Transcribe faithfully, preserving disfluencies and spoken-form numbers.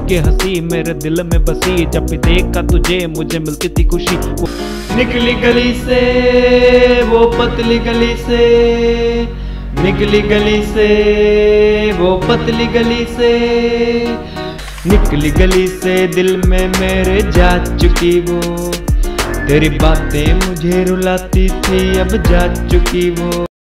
के हंसी मेरे दिल में बसी, जब भी देखा तुझे मुझे मिलती थी खुशी। निकली गली से वो पतली गली से, निकली गली से वो पतली गली से, निकली गली से दिल में मेरे जा चुकी वो, तेरी बातें मुझे रुलाती थी अब जा चुकी वो।